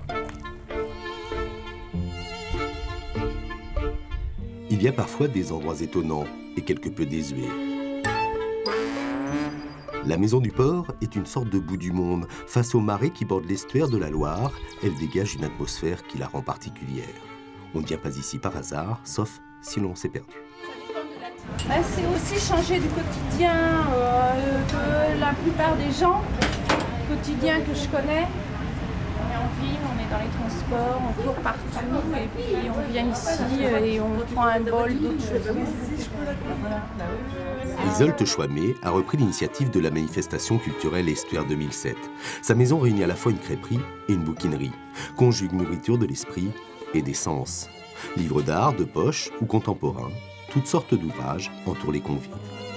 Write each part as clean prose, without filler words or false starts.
Il y a parfois des endroits étonnants et quelque peu désuets. La Maison du Port est une sorte de bout du monde. Face aux marais qui bordent l'estuaire de la Loire, elle dégage une atmosphère qui la rend particulière. On ne vient pas ici par hasard, sauf si l'on s'est perdu. C'est aussi changer du quotidien de la plupart des gens, quotidien que je connais. On est en ville, on est dans les transports, on court partout et puis on vient ici et on prend un bol d'autre chose. Isolde Chouamé a repris l'initiative de la manifestation culturelle Estuaire 2007. Sa maison réunit à la fois une crêperie et une bouquinerie, conjugue nourriture de l'esprit et des sens. Livres d'art, de poche ou contemporains, toutes sortes d'ouvrages entourent les convives.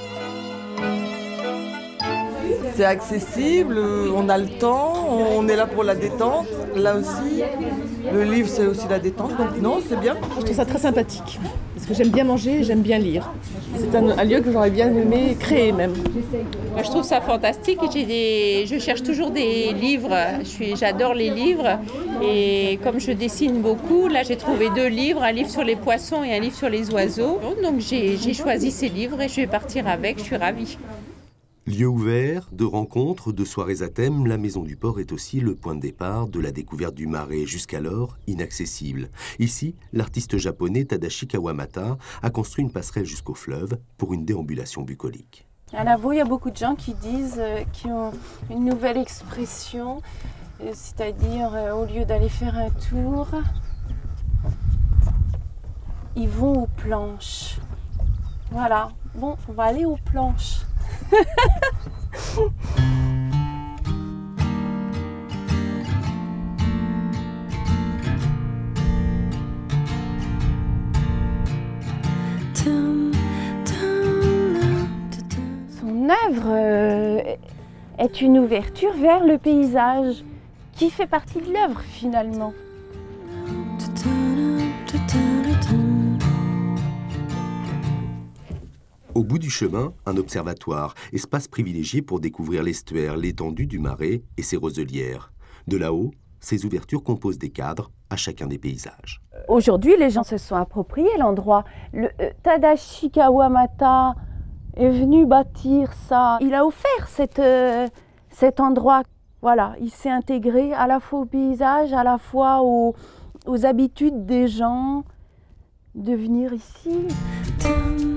C'est accessible, on a le temps, on est là pour la détente, là aussi. Le livre, c'est aussi la détente, donc non, c'est bien. Je trouve ça très sympathique, parce que j'aime bien manger et j'aime bien lire. C'est un lieu que j'aurais bien aimé créer même. Moi, je trouve ça fantastique. Je cherche toujours des livres. J'adore les livres. Et comme je dessine beaucoup, là j'ai trouvé 2 livres, un livre sur les poissons et un livre sur les oiseaux. Donc j'ai choisi ces livres et je vais partir avec, je suis ravie. Lieu ouvert, de rencontres, de soirées à thème, la Maison du Port est aussi le point de départ de la découverte du marais, jusqu'alors inaccessible. Ici, l'artiste japonais Tadashi Kawamata a construit une passerelle jusqu'au fleuve pour une déambulation bucolique. À Lavaux, il y a beaucoup de gens qui disent, qui ont une nouvelle expression, c'est-à-dire au lieu d'aller faire un tour, ils vont aux planches. Voilà, bon, on va aller aux planches. Son œuvre est une ouverture vers le paysage qui fait partie de l'œuvre finalement. Au bout du chemin, un observatoire, espace privilégié pour découvrir l'estuaire, l'étendue du marais et ses roselières. De là-haut, ces ouvertures composent des cadres à chacun des paysages. Aujourd'hui, les gens se sont appropriés l'endroit. Tadashi Kawamata est venu bâtir ça. Il a offert cet endroit. Voilà, il s'est intégré à la fois au paysage, à la fois aux habitudes des gens de venir ici.